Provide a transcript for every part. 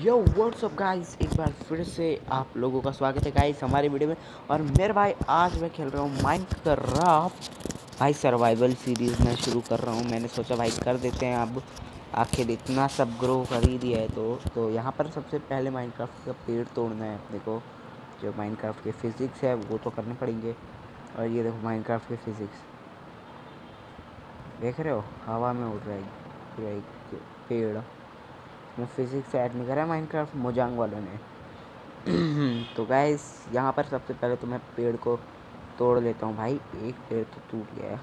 यो WhatsApp guys, एक बार फिर से आप लोगों का स्वागत है गाइस हमारे वीडियो में। और मेरे भाई आज मैं खेल रहा हूँ माइनक्राफ्ट। भाई सर्वाइवल सीरीज़ मैं शुरू कर रहा हूँ। मैंने सोचा भाई कर देते हैं, अब आखिर इतना सब ग्रो कर ही दिया है तो यहाँ पर सबसे पहले माइनक्राफ्ट का पेड़ तोड़ना है अपने को। जो माइनक्राफ्ट के फिज़िक्स है वो तो करने पड़ेंगे। और ये देखो माइनक्राफ्ट के फिज़िक्स देख रहे हो, हवा में उड़ रहा है पूरा एक पेड़। मैं फिज़िक्स ऐड नहीं करा माइनक्राफ्ट मोजांग वालों ने। तो गाइस यहाँ पर सबसे पहले तो मैं पेड़ को तोड़ लेता हूँ। भाई एक पेड़ तो टूट गया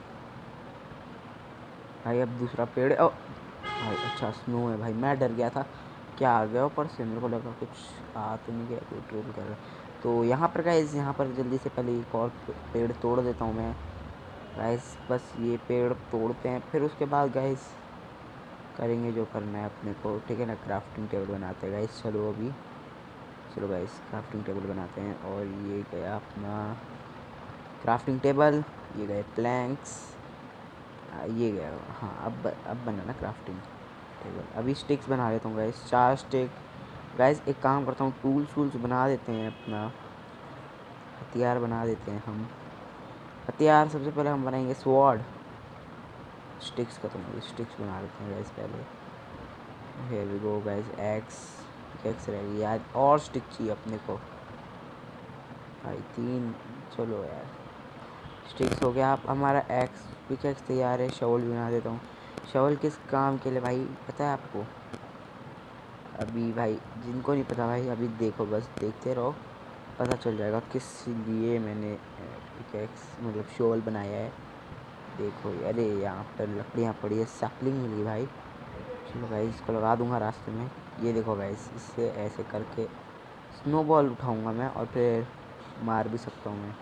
भाई, अब दूसरा पेड़ भाई अच्छा स्नो है भाई, मैं डर गया था क्या आ गया ऊपर से, मेरे को लगा कुछ आ तो नहीं गया, कोई ट्रोल कर रहा है। तो यहाँ पर गाइस, यहाँ पर जल्दी से पहले एक और पेड़ तोड़ देता हूँ मैं गाइस। बस ये पेड़ तोड़ते हैं, फिर उसके बाद गाइस करेंगे जो करना है अपने को, ठीक है ना। क्राफ्टिंग टेबल बनाते हैं गाइस। चलो गाइस क्राफ्टिंग टेबल बनाते हैं। और ये गया अपना क्राफ्टिंग टेबल, ये गए प्लैंक्स, ये गया। हाँ अब बनाना क्राफ्टिंग टेबल। अभी स्टिक्स बना लेता हूँ गाइस, 4 स्टिक। गाइस एक काम करता हूँ, टूल्स बना देते हैं, अपना हथियार बना देते हैं हम। हथियार सबसे पहले हम बनाएंगे स्वॉर्ड। स्टिक्स खत्म हो गई, स्टिक्स बना लेते हैं गाइस पहले। Here we go guys, axe रह गई यार, और स्टिक चाहिए अपने को भाई 3। चलो यार स्टिक्स हो गया। आप हमारा पिकेक्स तैयार है। शवल भी बना देता हूँ। शवल किस काम के लिए भाई पता है आपको? अभी भाई जिनको नहीं पता भाई, अभी देखो, बस देखते रहो, पता चल जाएगा किस लिए मैंने पिकेक्स मतलब शवल बनाया है। देखो अरे यहाँ पर लकड़ियाँ पड़ी है, सैपलिंग मिल गई भाई। चलो भाई इसको लगा दूंगा रास्ते में। ये देखो गाइस, इससे ऐसे करके स्नोबॉल उठाऊंगा मैं, और फिर मार भी सकता हूँ मैं।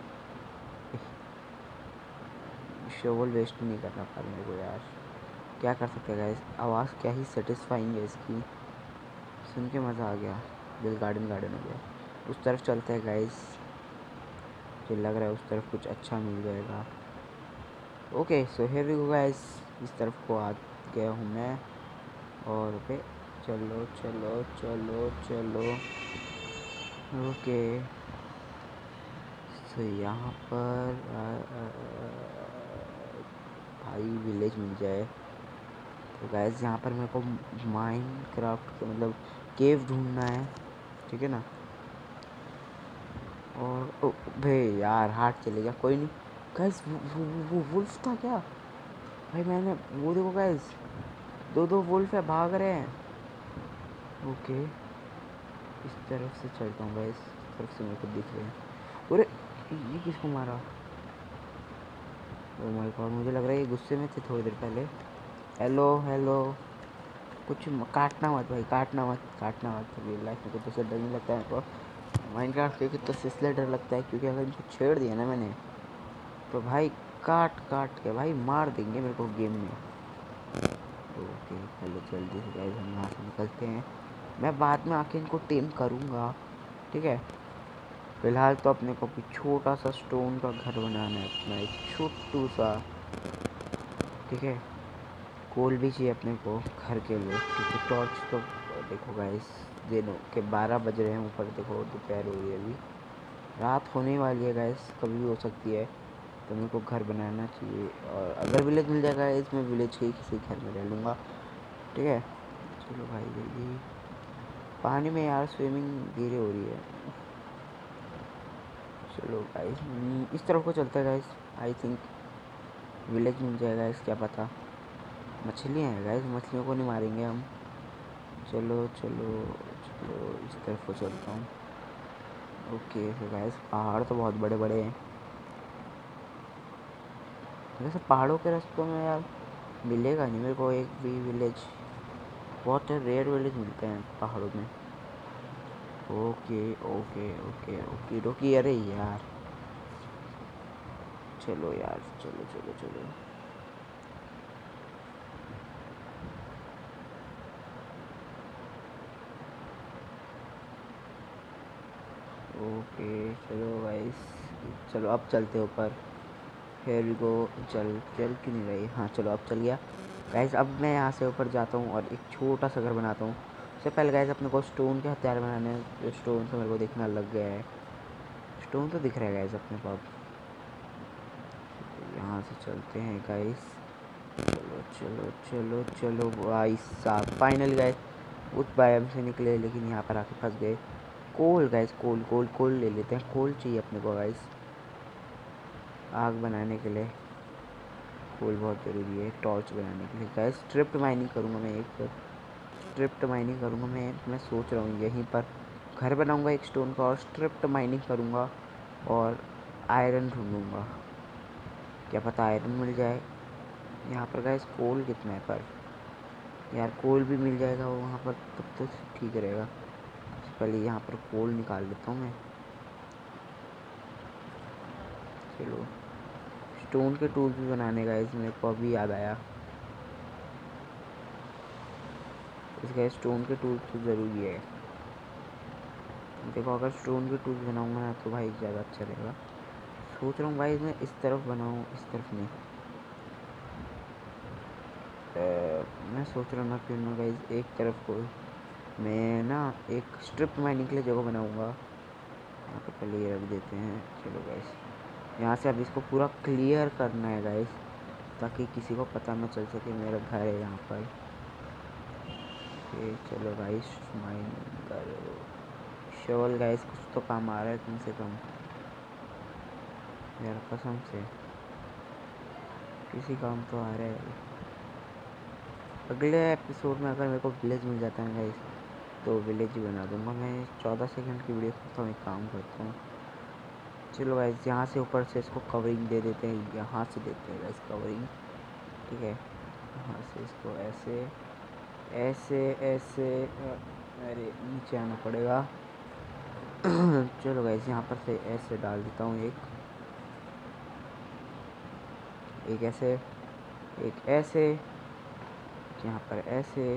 शोवल वेस्ट नहीं करना पर मेरे को यार, क्या कर सकते हैं गाइस। आवाज़ क्या ही सेटिस्फाइंग है इसकी, सुन के मज़ा आ गया, दिल गार्डन हो गया। उस तरफ चलते हैं गाइस, मुझे लग रहा है उस तरफ कुछ अच्छा मिल जाएगा। Okay so here we go guys, इस तरफ को आ गया हूँ मैं। और पे चलो चलो चलो चलो। ओके सो यहाँ पर भाई विलेज मिल जाए तो गाइस, यहाँ पर मेरे को माइनक्राफ्ट का मतलब केव ढूंढना है, ठीक है ना। और भाई यार हार्ट चले गया, कोई नहीं गाइस। वो वुल्फ था क्या भाई? मैंने वो देखो गाइस, दो वुल्फ है, भाग रहे हैं। ओके इस तरफ से चलता हूँ गाइस, इस तरफ से मेरे को दिख रहे हैं। अरे ये किसको मारा? ओह माय गॉड, मुझे लग रहा है ये गुस्से में थे थोड़ी देर पहले। हेलो हेलो, कुछ काटना मत भाई, काटना मत। रियल लाइफ में कुछ तो डर नहीं लगता है मेरे को, माइनक्राफ्ट के तो इसलिए डर लगता है क्योंकि अगर इनको छेड़ दिया ना मैंने, तो भाई काट के भाई मार देंगे मेरे को गेम में। ओके चलो जल्दी से गाइस हम यहाँ से निकलते हैं। मैं बाद में आके इनको टेम करूँगा, ठीक है। फिलहाल तो अपने को भी छोटा सा स्टोन का घर बनाना है अपना, एक छोटू सा, ठीक है। कोल भी चाहिए अपने को घर के लिए, क्योंकि टॉर्च तो देखो गाइस, दिनों के 12 बज रहे हैं, ऊपर देखो दोपहर हो रही है, अभी रात होने वाली है गाइस, कभी भी हो सकती है। तो मेरे को घर बनाना चाहिए, और अगर विलेज मिल जाएगा इसमें, विलेज के किसी घर में रह लूँगा, ठीक है। चलो भाई जल्दी, पानी में यार स्विमिंग धीरे हो रही है। चलो गाइस इस तरफ को चलते हैं गाइस, आई थिंक विलेज मिल जाएगा इस, क्या पता। मछलियाँ हैं गाइस, मछलियों को नहीं मारेंगे हम। चलो चलो चलो इस तरफ को चलता हूँ। ओके तो गाइस पहाड़ तो बहुत बड़े बड़े हैं, वैसे पहाड़ों के रास्तों में यार मिलेगा नहीं मेरे को एक भी विलेज, बहुत रेयर विलेज मिलते हैं पहाड़ों में। ओके ओके ओके ओके रोकी, अरे यार चलो यार, चलो चलो चलो। ओके चलो गाइस, चलो अब चलते ऊपर। Here we go. चल क्यों नहीं रही? हाँ चलो अब चल गया गाइस। अब मैं यहाँ से ऊपर जाता हूँ और एक छोटा सा घर बनाता हूँ, सबसे पहले गाइस अपने को स्टोन के हथियार बनाने हैं, जो स्टोन से मेरे को दिखना लग गया है। स्टोन तो दिख रहा है गाइस अपने को। अब यहाँ से चलते हैं गाइस। चलो चलो चलो चलो भाई साहब, फाइनली गाइस उस बायोम से निकले, लेकिन यहाँ पर आके फंस गए। कोल गाइस, कोल कोल कोल ले लेते हैं। कोल चाहिए अपने को गाइस आग बनाने के लिए। कोल बहुत ज़रूरी है टॉर्च बनाने के लिए गाइस। स्ट्रिप्ट माइनिंग करूँगा मैं, एक स्ट्रिप्ट माइनिंग करूँगा मैं सोच रहा हूँ यहीं पर घर बनाऊँगा एक स्टोन का, और स्ट्रिप्ट माइनिंग करूँगा और आयरन ढूँढूँगा। क्या पता आयरन मिल जाए। यहाँ पर गाइस कोल कितना है पर यार, कोल भी मिल जाएगा वो वहाँ पर तब तो ठीक रहेगा। सबसे पहले यहाँ पर कोल निकाल लेता हूँ मैं। चलो स्टोन के टूल भी बनाने गाइस मेरे को अभी याद आया। इसका स्टोन के टूल तो ज़रूरी है। देखो अगर स्टोन के टूल बनाऊँगा ना तो भाई ज़्यादा अच्छा रहेगा। सोच रहा हूँ भाई मैं इस तरफ बनाऊँ, इस तरफ नहीं। मैं सोच रहा हूँ ना क्यों ना गाइस एक तरफ को मैं ना एक स्ट्रिप माइनिंग के लिए जगह बनाऊँगा। यहाँ पर पहले ये रख देते हैं। चलो गाइस यहाँ से अब इसको पूरा क्लियर करना है गाइस, ताकि किसी को पता न चल सके मेरा घर है यहाँ पर। चलो गाइस माइनिंग करो। शॉल गाइस कुछ तो काम आ रहा है कम से कम यार, कसम से किसी काम तो आ रहा है। अगले एपिसोड में अगर मेरे को विलेज मिल जाता है गाइस तो विलेज ही बना दूंगा मैं। 14 सेकंड की वीडियो करता हूँ, एक काम करता हूँ। चलो गाइस यहाँ से ऊपर से इसको कवरिंग दे देते हैं, यहाँ से देते हैं गाइस कवरिंग, ठीक है। यहाँ से इसको ऐसे ऐसे ऐसे अरे नीचे आना पड़ेगा। चलो गाइस यहाँ पर से ऐसे डाल देता हूँ, एक ऐसे, एक ऐसे, यहाँ पर ऐसे,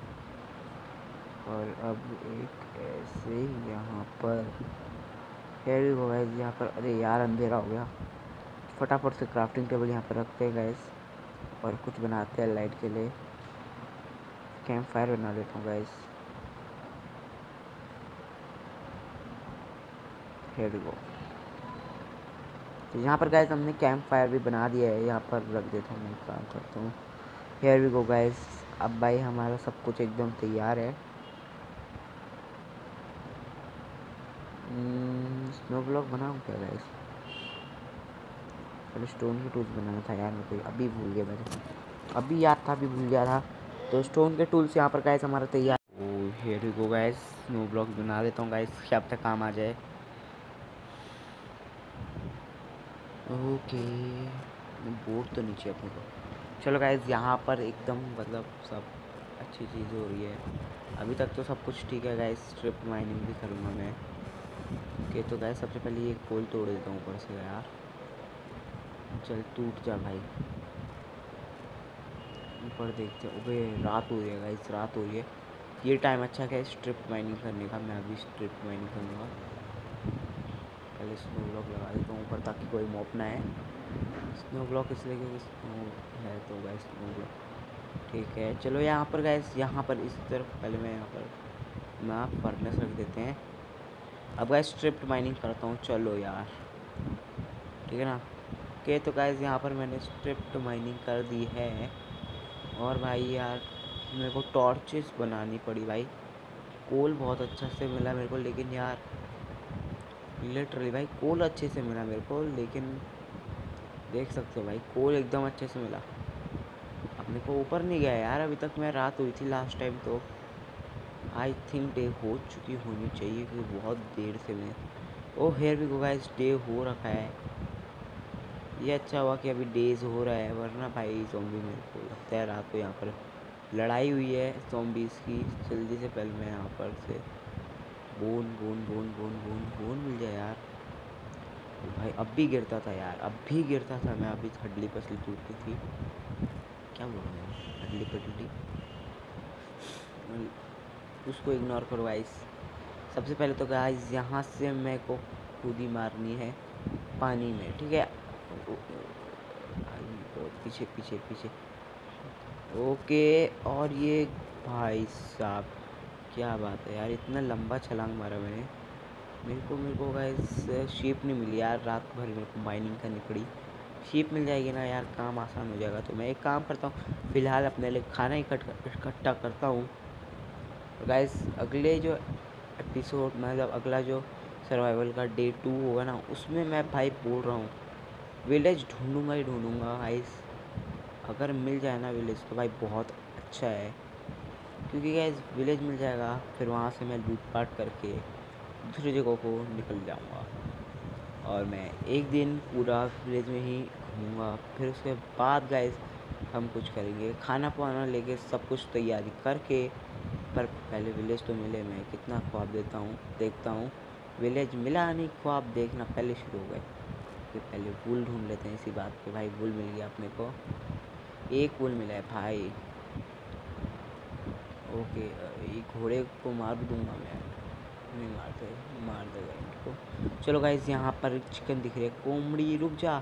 और अब एक ऐसे यहाँ पर। फिर वो गाइस यहाँ पर, अरे यार अंधेरा हो गया। फटाफट से क्राफ्टिंग टेबल यहाँ पर रखते हैं गाइस, और कुछ बनाते हैं लाइट के लिए। कैंप फायर बना लेता हूँ गाइस। हियर वी गो। तो यहाँ पर गाइस हमने कैंप फायर भी बना दिया है, यहाँ पर रख देता हूँ, मैं काम करता हूँ। Here we go guys. अब भाई हमारा सब कुछ एकदम तैयार है। स्नो ब्लॉक बनाऊँ क्या गाइस? पहले स्टोन के टूल्स बनाना था यार मेरे को, अभी भूल गया मैंने, अभी याद था अभी भूल गया था। तो स्टोन के टूल्स यहाँ पर गाइस हमारा तैयार। Oh here we go guys, snow block बना देता हूँ गाइस, क्या पता काम आ जाए। ओके बोर्ड तो नीचे अपने को। चलो गाइस यहाँ पर एकदम मतलब सब अच्छी चीज़ हो रही है अभी तक तो सब कुछ ठीक है गाइस। स्ट्रिप माइनिंग भी करूँगा मैं। ओके तो गाइस सबसे पहले ये कोल तोड़ देता हूँ ऊपर से यार। चल टूट जा भाई। ऊपर देखते हैं। अबे रात हो रही है गाइस, रात हो रही है। ये टाइम अच्छा है स्ट्रिप माइनिंग करने का। मैं अभी स्ट्रिप माइनिंग करूँगा। पहले स्नो ब्लॉक लगा देता हूँ ऊपर ताकि कोई मॉप ना आए। स्नो ब्लॉक इसलिए क्योंकि स्नो है तो गाइस स्नो ब्लॉक ठीक है। चलो यहाँ पर गाइस, यहाँ पर इस तरफ पहले मैं यहाँ पर ना फर्नेस रख देते हैं। अब गाइस स्ट्रिप्ट माइनिंग करता हूँ, चलो यार ठीक है ना। ओके तो गाइस यहाँ पर मैंने स्ट्रिप्ट माइनिंग कर दी है। और भाई यार मेरे को टॉर्चेस बनानी पड़ी भाई। कोल बहुत अच्छा से मिला मेरे को, लेकिन यार लिटरली भाई कोल अच्छे से मिला मेरे को, लेकिन देख सकते हो भाई कोल एकदम अच्छे से मिला। अपने को ऊपर नहीं गया यार अभी तक। मैं रात हुई थी लास्ट टाइम तो आई थिंक डे हो चुकी होनी चाहिए, क्योंकि बहुत देर से मैं ओ हेयर भी गो गाइस डे हो रखा है। ये अच्छा हुआ कि अभी डेज हो रहा है, वरना भाई ज़ॉम्बी मेरे को लगता है रात को यहाँ पर लड़ाई हुई है ज़ॉम्बीज़ की। जल्दी से पहले मैं यहाँ पर से bone bone bone bone bone bone मिल जाए यार। तो भाई अब भी गिरता था यार, अब भी गिरता था मैं। अभी हडली पसली टूटती थी, क्या बोल रहा हूँ, हडली पसली उसको इग्नोर करो गाइस। सबसे पहले तो गाइस यहाँ से मेरे को कूदी मारनी है पानी में, ठीक है। पीछे पीछे पीछे। ओके और ये भाई साहब क्या बात है यार, इतना लंबा छलांग मारा मैंने। मेरे को गाइस शीप नहीं मिली यार, रात भर मेरे को माइनिंग करनी पड़ी। शीप मिल जाएगी ना यार, काम आसान हो जाएगा। तो मैं एक काम करता हूँ, फ़िलहाल अपने लिए खाना इकट्ठा करता हूँ। गाइस अगले जो एपिसोड, मतलब अगला जो सर्वाइवल का डे 2 होगा ना, उसमें मैं भाई बोल रहा हूँ विलेज ढूंढूंगा ही ढूंढूंगा गाइस। अगर मिल जाए ना विलेज तो भाई बहुत अच्छा है, क्योंकि गाइस विलेज मिल जाएगा, फिर वहाँ से मैं लूट पाट करके दूसरी जगह को निकल जाऊँगा। और मैं एक दिन पूरा विलेज में ही घूमूंगा। फिर उसके बाद गाइस हम कुछ करेंगे, खाना पाना लेके सब कुछ तैयारी करके। पर पहले विलेज तो मिले, मैं कितना ख्वाब देखता हूँ। विलेज मिला नहीं, ख्वाब देखना पहले शुरू हो गए। कि पहले वूल ढूंढ लेते हैं इसी बात पे। भाई वूल मिल गया अपने को, एक वूल मिला है भाई। ओके, एक घोड़े को मार दूंगा मैं। नहीं मार देगा इनको। चलो गाइस, यहाँ पर चिकन दिख रही है। कोमड़ी रुक जा।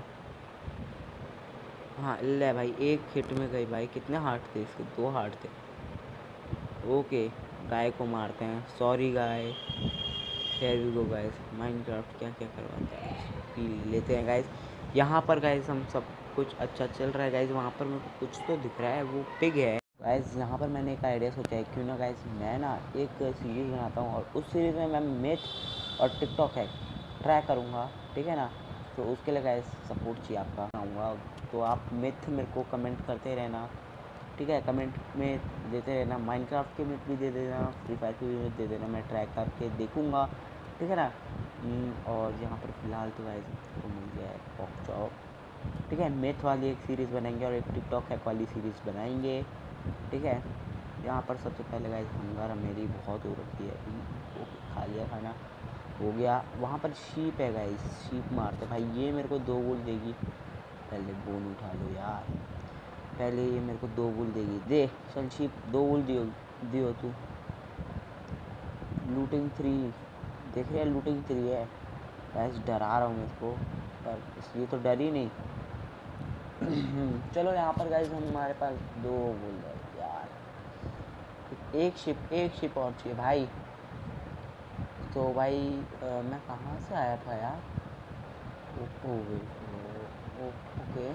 हाँ ले भाई, एक हिट में गई भाई। कितने हार्ट थे इसके? 2 हार्ट थे। ओके, गाय को मारते हैं। सॉरी गाय। Here we go guys, Minecraft क्या क्या करवाता है। पी लेते हैं गाइस। यहाँ पर गाइस हम सब कुछ अच्छा चल रहा है गाइस। वहाँ पर मेरे को कुछ तो दिख रहा है, वो पिग है गाइस। यहाँ पर मैंने एक आइडिया सोचा है, क्यों ना गाइस मैं ना एक सीरीज़ बनाता हूँ, और उस सीरीज़ में मैं मिथ और टिकटॉक है ट्राई करूँगा, ठीक है ना। तो उसके लिए गाइस सपोर्ट चाहिए आपका। आऊँगा तो आप मिथ मेरे को कमेंट करते रहना, ठीक है। कमेंट में देते रहना, माइनक्राफ्ट के मिथ भी दे देना, फ्री फायर के भी मिथ दे देना, मैं ट्राई करके देखूँगा, ठीक है ना। और यहाँ पर फ़िलहाल तो गाइस को मिल गया है पॉक चॉप, ठीक है। मिथ वाली एक सीरीज़ बनाएंगे और एक टिकटॉक हैक वाली सीरीज़ बनाएंगे, ठीक है। यहाँ पर सबसे पहले गाइस हंगर मेरी बहुत हो रखी है। खा लिया, खाना हो गया। वहाँ पर शीप है गाइस, शीप मारते भाई। ये मेरे को 2 गोल देगी। पहले बोन उठा लो यार, पहले ये मेरे को 2 गोल देगी। दे चल शीप, 2 गोल दियो तू। लूटिंग 3 देख रहे हैं, लूटिंग 3 है गाइस। डरा रहा हूँ मैं इसको, पर ये तो डर ही नहीं। चलो यहाँ पर गाइस हमारे पास 2 गोल है यार। एक शिप और चाहिए भाई। तो भाई मैं कहाँ से आया था यार? ओके।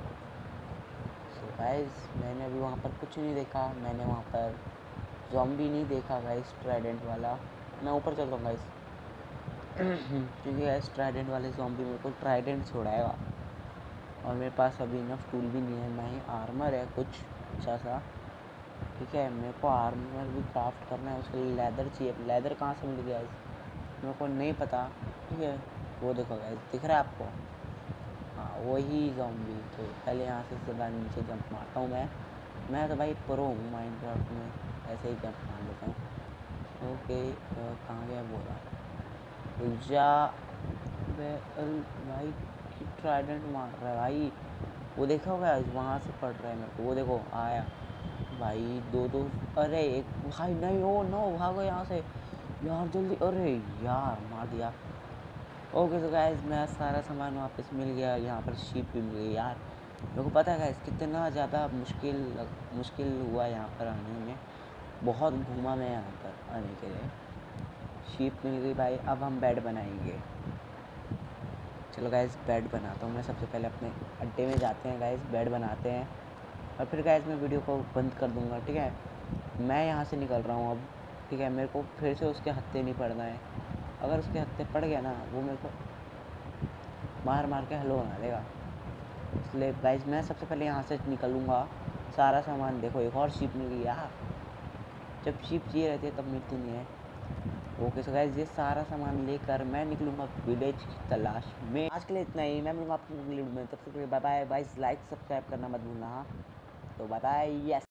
सो गाइस मैंने अभी वहाँ पर कुछ नहीं देखा। मैंने वहाँ पर ज़ॉम्बी नहीं देखा गाइस, ट्राइडेंट वाला। मैं ऊपर चलता हूँ गाइस, क्योंकि गाइस ट्राइडेंट वाले ज़ॉम्बी मेरे को ट्राइडेंट छोड़ाएगा, और मेरे पास अभी इनफ टूल भी नहीं है, ना ही आर्मर है कुछ अच्छा सा, ठीक है। मेरे को आर्मर भी क्राफ्ट करना है, उसके लिए लेदर चाहिए। लेदर कहाँ से मिल गया मेरे को नहीं पता, ठीक है। वो देखो गाइस, दिख रहा है आपको? हाँ वही ज़ॉम्बी। तो पहले यहाँ से सीधा नीचे जंप मारता हूँ मैं तो भाई प्रो हूँ माइनक्राफ्ट में, ऐसे ही जंप मार लेता हूँ। ओके, कहाँ गया बोला? रुक जा भाई, ट्राइडेंट मार रहा है भाई। वो देखा होगा वहाँ से पड़ रहा है मेरे को, वो देखो आया भाई। 2-2। अरे एक भाई, नहीं हो नो, भागो यहाँ से यार जल्दी। अरे यार मार दिया। ओके तो गाइस मैं सारा सामान वापस मिल गया। यहाँ पर शीप भी मिल गई यार। मेरे को पता है गाइस कितना ज़्यादा मुश्किल हुआ यहाँ पर आने में। बहुत घूमा मैं यहाँ पर आने के लिए। शीप मिल गई भाई। अब हम बेड बनाएंगे। चलो गाइस बेड बनाता हूँ मैं। सबसे पहले अपने अड्डे में जाते हैं गाइस, बेड बनाते हैं, और फिर गाइस मैं वीडियो को बंद कर दूँगा, ठीक है। मैं यहाँ से निकल रहा हूँ अब, ठीक है। मेरे को फिर से उसके हत्थे नहीं पड़ना है। अगर उसके हत्थे पड़ गया ना, वो मेरे को मार के हलो बना देगा। इसलिए गाइस मैं सबसे पहले यहाँ से निकलूँगा। सारा सामान देखो, एक और शीप मिल गई यार। जब शीप चाहिए रहती है तब मिलती नहीं है। ओके सो गाइस ये सारा सामान लेकर मैं निकलूँगा विलेज की तलाश में। आज के लिए इतना ही। मैं मिलूँगा आपको अगली वीडियो में, तब तक के लिए bye bye. Guys like subscribe करना मत भूलना। हाँ तो बाय बाय। यस।